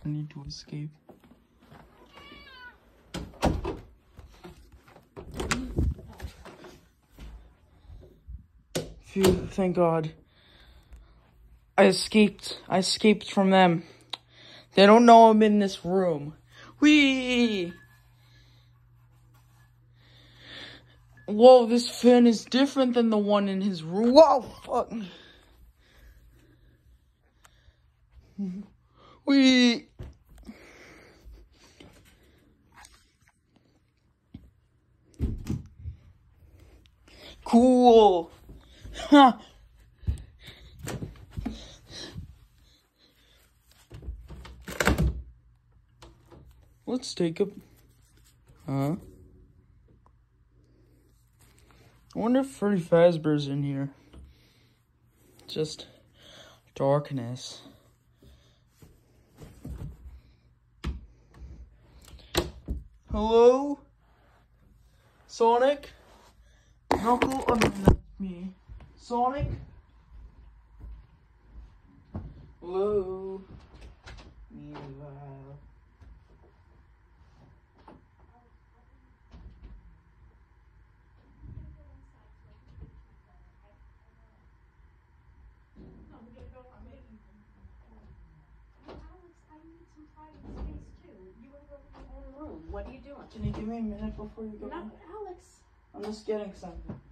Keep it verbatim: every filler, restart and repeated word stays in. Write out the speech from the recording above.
I need to escape. Phew, thank God. I escaped. I escaped from them. They don't know I'm in this room. Whee! Whoa, this fan is different than the one in his room. Whoa, fuck. Whee! Cool. Huh. Let's take a... Huh? I wonder if Freddy Fazbear's in here. Just darkness. Hello? Sonic? Knuckle? I mean, that's me. Sonic? Hello? Meanwhile. What are you doing? Can you give me a minute before you go? No, Alex. I'm just getting something.